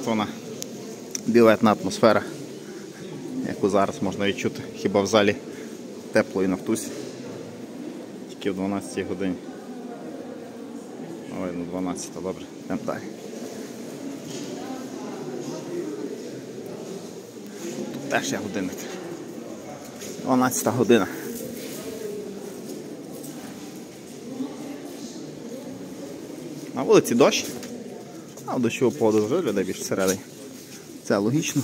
вона білетна атмосфера, яку зараз можна відчути хіба в залі тепло і Нафтусі. Тільки в 12 годині. Ой, ну 12, добре, йдемо далі. Тут теж є годинник. 12 година. На вулиці дощ, а в дощову погоду завжди людей більше всередині. Це логічно.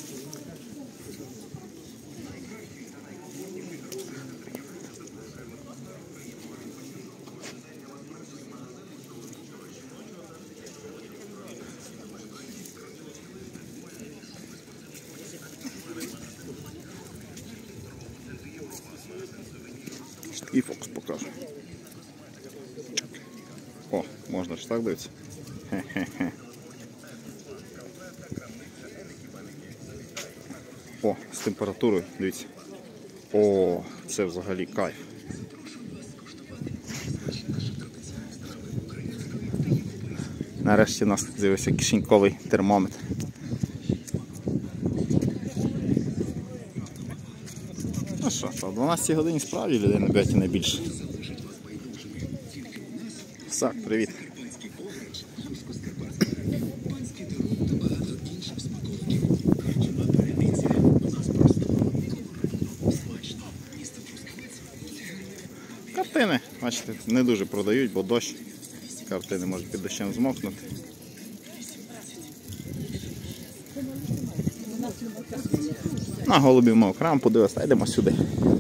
Такий фокус покажу. О, можна ж так дивитися. Хе-хе-хе. О, з температурою, дивіться. О, це взагалі кайф. Нарешті у нас з'явився кишеньковий термометр. Ну що, в 12 годині справді людей на бяті найбільше. Сак, привіт. Картини, бачите, не дуже продають, бо дощ. Картини можуть під дощем змокнути. На голубів ми окремо подивилися, йдемо сюди.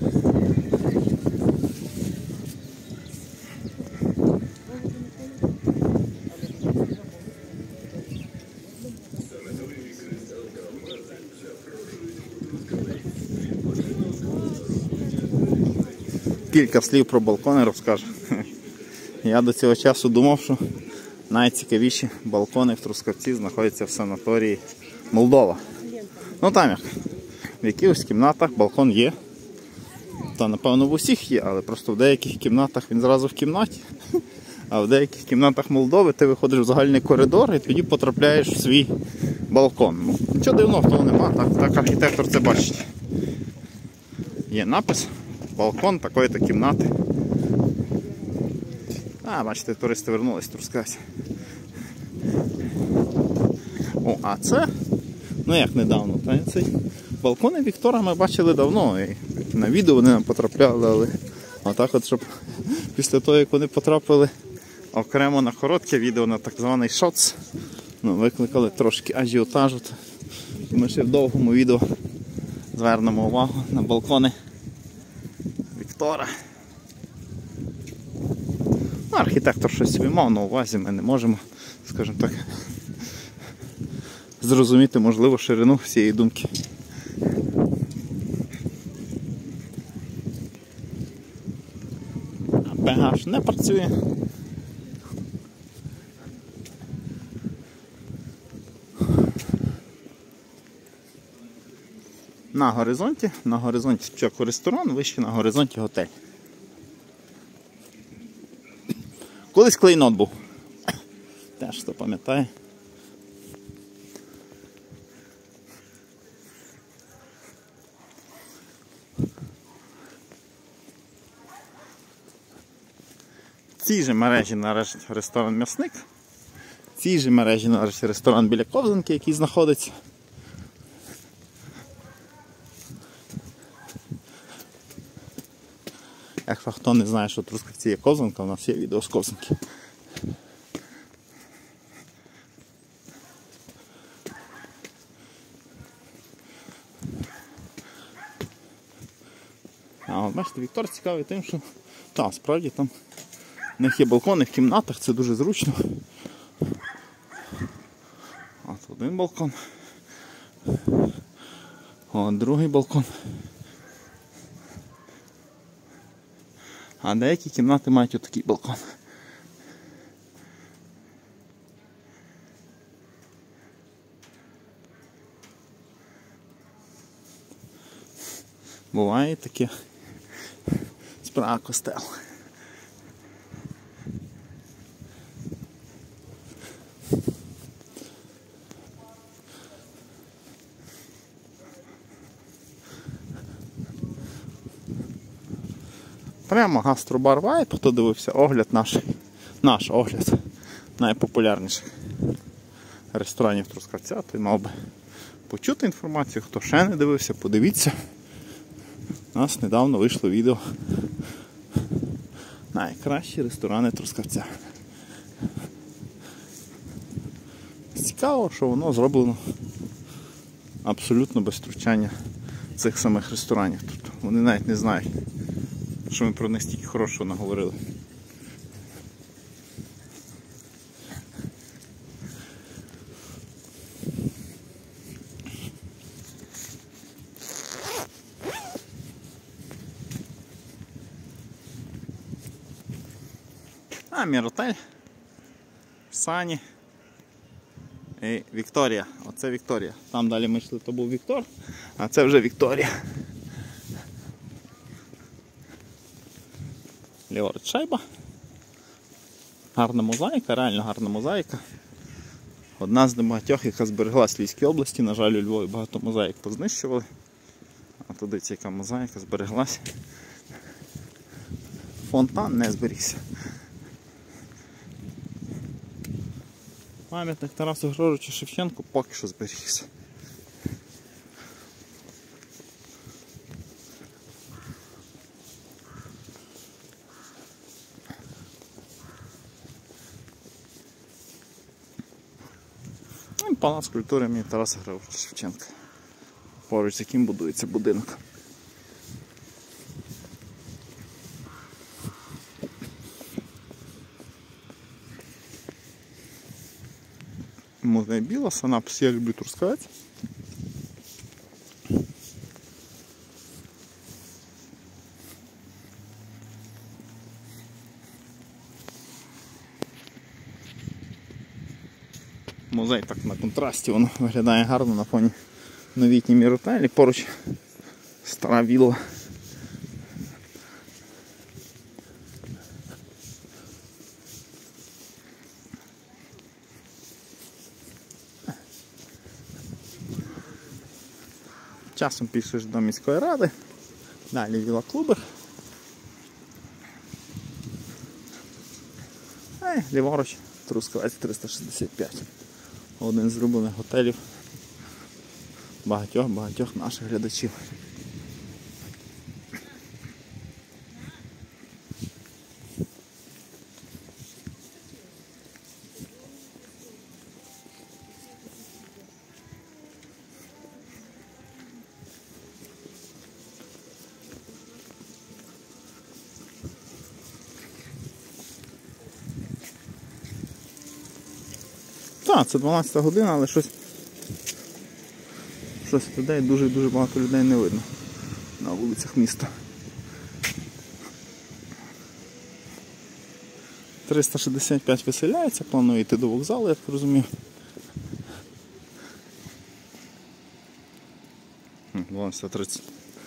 Кілька слів про балкони розкажу. Я до цього часу думав, що найцікавіші балкони в Трускавці знаходяться в санаторії Молдова. Ну там як, в якихось кімнатах балкон є. Та напевно в усіх є, але просто в деяких кімнатах він зразу в кімнаті. А в деяких кімнатах Молдови ти виходиш в загальний коридор і тоді потрапляєш в свій балкон. Ну, нічого дивного в тому нема, так архітектор це бачить. Є напис «Балкон такої-то кімнати». А, бачите, туристи вернулись в Трускавці. О, а це, ну як недавно, цей балкони Віктора ми бачили давно. І на відео вони нам потрапляли, але отак от, щоб після того, як вони потрапили окремо на коротке відео, на так званий шоц, ну, викликали трошки ажіотажу. Ми ще в довгому відео звернемо увагу на балкони Віктора. Ну, архітектор щось собі мав на увазі, ми не можемо, скажімо так, зрозуміти, можливо, ширину всієї думки. PH не працює. На горизонті спочатку ресторан, вище на горизонті готель. Колись клейнот був. Теж хто пам'ятає. В цій же мережі належить ресторан «М'ясник». В цій же мережі належить ресторан біля Ковзанки, який знаходиться. Якщо хто не знає, що в Трускавці є Ковзанка, у нас є відео з Ковзанки. А от бачите, Віктор цікавий тим, що так, справді там в них є балкони в кімнатах, це дуже зручно. От один балкон. От другий балкон. А деякі кімнати мають отакий балкон. Буває таке справа костел. Прямо гастробар Вайб, хто дивився огляд наш огляд найпопулярніших ресторанів Трускавця, той мав би почути інформацію. Хто ще не дивився, подивіться. У нас недавно вийшло відео найкращі ресторани Трускавця. Цікаво, що воно зроблено абсолютно без втручання цих самих ресторанів. Тобто вони навіть не знають, що ми про них стільки хорошого наговорили. А Міротель, Сані і Вікторія. Оце Вікторія. Там далі ми йшли, то був Віктор, а це вже Вікторія. Ліворуч шайба. Гарна мозаїка, реально гарна мозаїка. Одна з небагатьох, яка збереглась в Львівській області. На жаль, у Львові багато мозаїк познищували. А туди яка мозаїка збереглась. Фонтан не зберігся. Пам'ятник Тарасу Григоровичу Шевченку поки що зберігся. І палац культури імені Тараса Григоровича Шевченка, поруч з яким будується будинок. Музей Білоса, напис «Я люблю Трускавець». Музей так на контрасті, воно виглядає гарно на фоні новітній Міротелі, поруч стара вілла. Часом пішеш до міської ради, далі віла Клубер. Ліворуч Трускавець 365. Один з улюблених готелів багатьох наших глядачів. Так, це 12 година, але щось людей, дуже багато людей не видно на вулицях міста. 365 виселяється, планує йти до вокзалу, я так розумію. 12:30.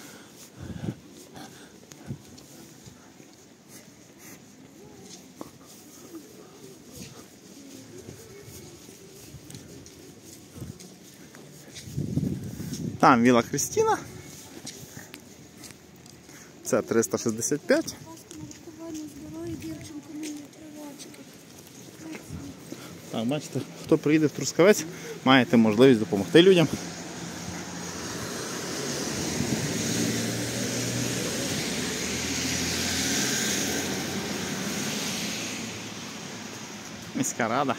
Там Віла Крістіна. Це 365. Так, бачите, хто приїде в Трускавець, маєте можливість допомогти людям. Міська рада.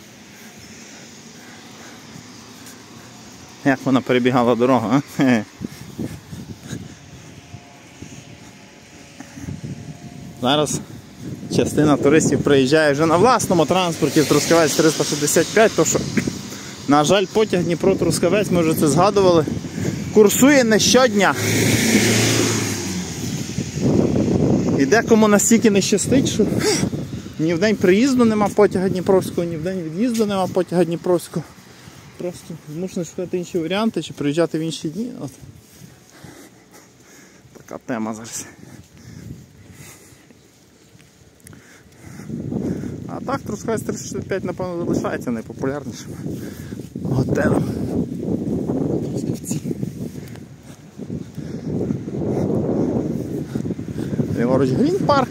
Як вона перебігала дорогу, а? Зараз частина туристів приїжджає вже на власному транспорті в Трускавець 365, тому що, на жаль, потяг Дніпро-Трускавець, ми вже це згадували, курсує не щодня. І декому настільки не щастить, що ні в день приїзду нема потяга Дніпровського, ні в день від'їзду нема потяга Дніпровського. Просто можна шукати інші варіанти, чи приїжджати в інші дні. От. Така тема зараз. А так, Трускавець 365, напевно, залишається найпопулярнішим готелем у Трускавці. поруч Грін парк.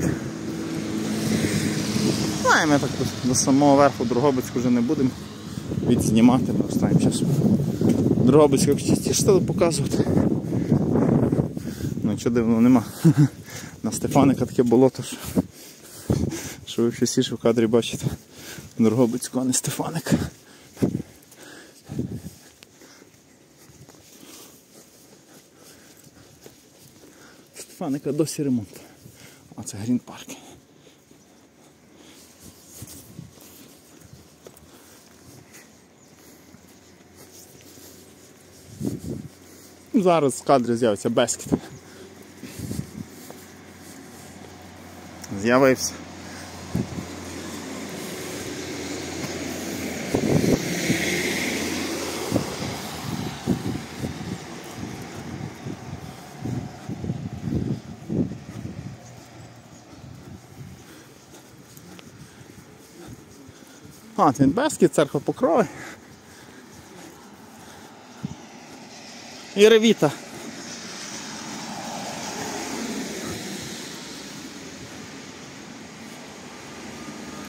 Ну і ми так до самого верху Дрогобицьку вже не будемо відзнімати, бо останнім часом Дрогобицьку як частіше стали показувати. Ну нічого дивного нема. На Стефаника таке болото, що ви частіше в кадрі бачите Дрогобицьку, а не Стефаник. Стефаника досі ремонт. А це Грін парк. Зараз в кадрі з'явиться Бескід. З'явився. А, це Бескід, церква Покрови. І Ревіта.